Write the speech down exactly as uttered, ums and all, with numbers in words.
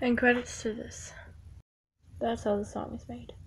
And credits to this. That's how the song is made.